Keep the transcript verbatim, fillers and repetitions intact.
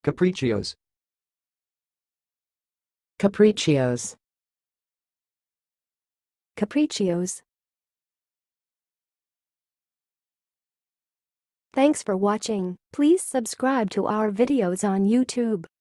Capriccios. Capriccios. Capriccios. Thanks for watching. Please subscribe to our videos on YouTube.